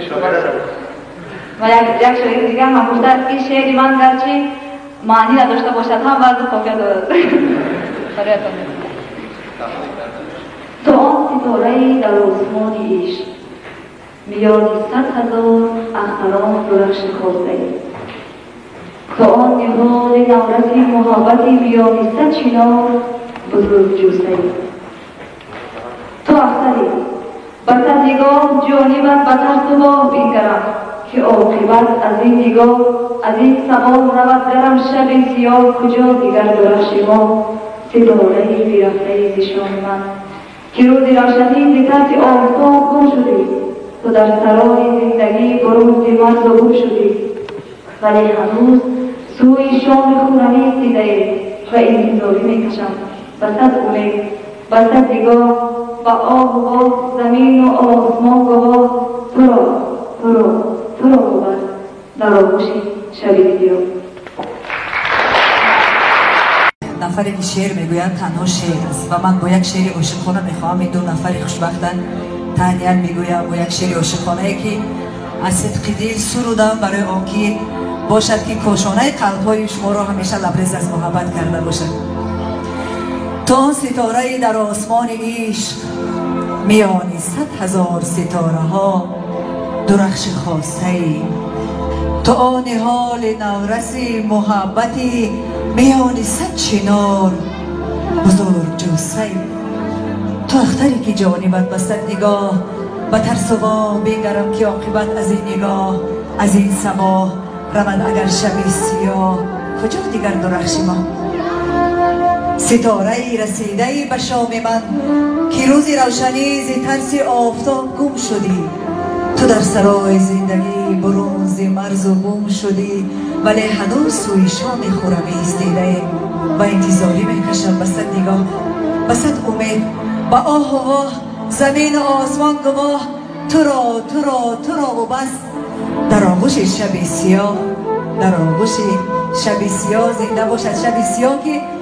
و یک شاعر دیگه هم گفته است که شعر من گرچه معنی نداشته باشد هم وزن خاکه دارد. برایتان می‌کنم. تو آن ستاره‌ای در آسمان عشق میان 100,000 اختران درخش خاصه‌ای، تو آن نهال نورس محبتی میان 100 چنار بزرگ جوسه‌ای، تو اختری بر نگاه جانبت بتر صبح بنگرم که عاقبت از این نگاه از این صبا رود گرم شب سیاه کجا دیگر درخش ما ستاره بیرفته زشان من که روز روشنی ز ترس آفتاب گم شدی، تو در سرای زندگی برون ز مرز و گم شدی، ولی هنوز سوی شام خورمی دیده و انتظاری میکشم و صد امید و صد نگاه و آب و باد زمین و آسمان گواه تو را بود در آغوش شب سیاه. نفری که شعر میگویند تنها شعر است و من با یک شعر عاشقانه میخواهم این دو نفری خوشبختن تهنیت میگویم با یک شعر عاشقانه که از صدق دل سرودم برای آنکه باشد که کاشانه قلب‌های شما را همیشه لبریز از محبت کرده باشد. تو آن ستاره در آسمان عشق میان 100,000 ستاره ها درخش خاصه‌ای، تو آن حال نورس محبتی میان 100 چنار بزرگ جوسه‌ای، تو اختری که جانبت بستد نگاه و ترس و بنگرم که عاقبت از این نگاه از این صبا رود اگر شب سیاه کجا دیگر درخش ما ستاره رسیده به شام من که روز روشنی ز ترس آفتاب گم شدی، تو در سرای زندگی برون ز مرز و بوم شدی، ولی هنوز سوی شام خورمی ایستیده و انتظاری میکشم به صد نگاه به صد امید و آه و واه زمین و آسمان گواه تو را و بس در آغوش شب سیاه، در آغوش شب سیاه زنده باشد شب سیاه که